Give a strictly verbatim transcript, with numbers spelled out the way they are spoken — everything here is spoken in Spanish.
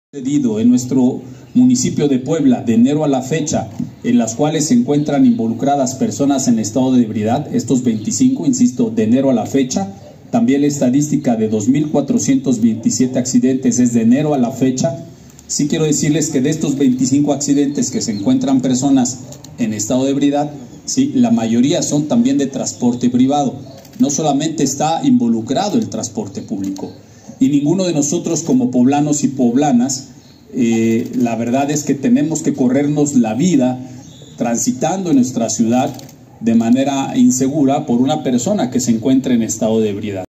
Sucedido en nuestro municipio de Puebla de enero a la fecha, en las cuales se encuentran involucradas personas en estado de ebriedad, estos veinticinco, insisto, de enero a la fecha. También la estadística de dos mil cuatrocientos veintisiete accidentes es de enero a la fecha. Sí quiero decirles que de estos veinticinco accidentes que se encuentran personas en estado de ebriedad, sí, la mayoría son también de transporte privado. No solamente está involucrado el transporte público. Y ninguno de nosotros como poblanos y poblanas, eh, la verdad es que tenemos que corrernos la vida transitando en nuestra ciudad de manera insegura por una persona que se encuentra en estado de ebriedad.